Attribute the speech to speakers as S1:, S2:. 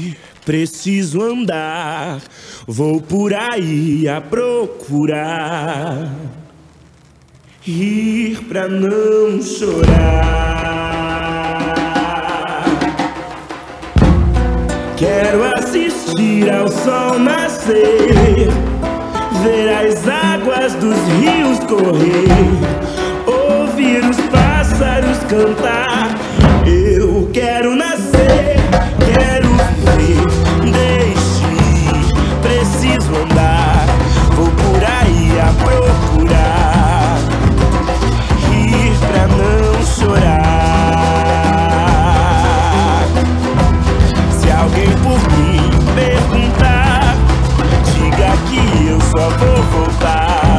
S1: preciso andar, vou por aí a procurar, rir pra não chorar. Quero assistir ao sol nascer, ver as águas dos rios correr, ouvir os pássaros cantar. Eu quero nascer, quero viver, deixe ir, preciso andar, vou por aí a procurar, rir pra não chorar. Se alguém por mim perguntar, diga que eu só vou voltar.